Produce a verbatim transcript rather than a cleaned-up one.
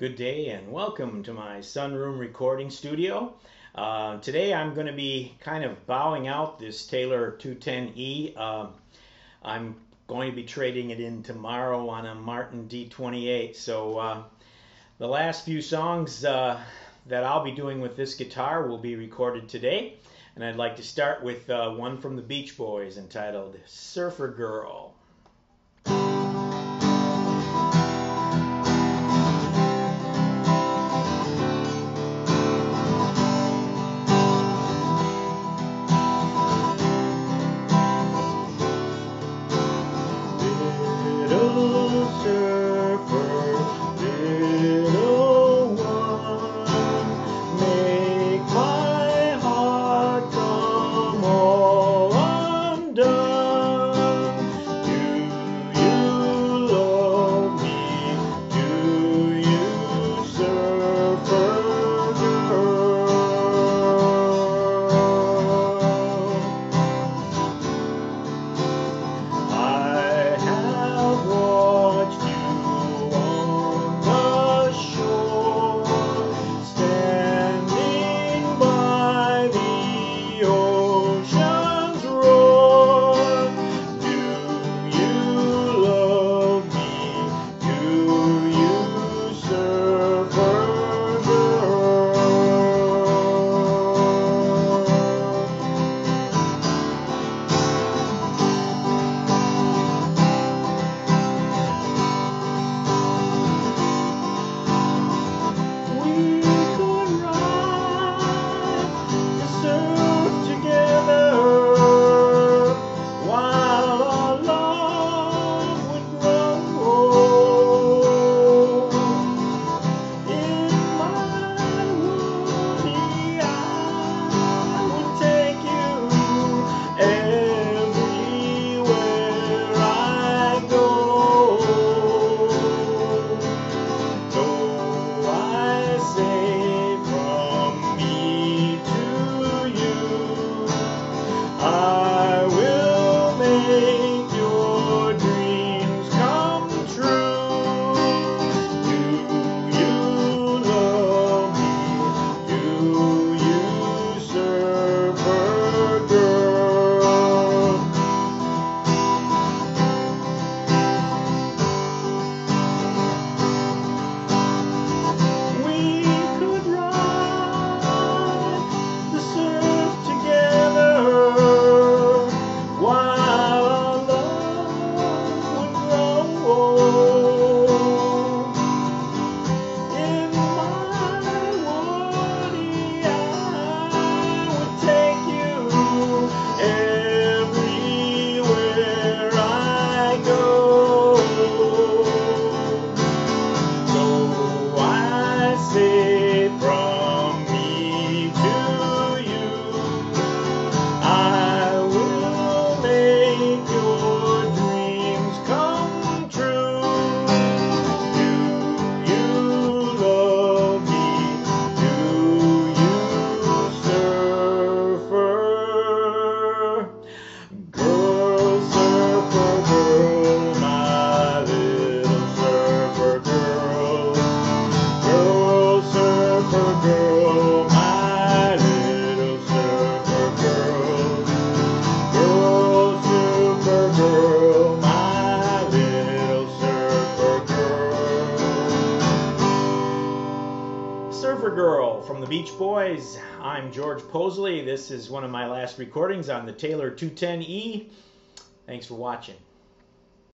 Good day and welcome to my sunroom recording studio. Uh, today I'm going to be kind of bowing out this Taylor two ten E. Uh, I'm going to be trading it in tomorrow on a Martin D twenty-eight. So uh, the last few songs uh, that I'll be doing with this guitar will be recorded today. And I'd like to start with uh, one from the Beach Boys entitled Surfer Girl. Surfer Girl from the Beach Boys. I'm George Possley. This is one of my last recordings on the Taylor two ten E. Thanks for watching.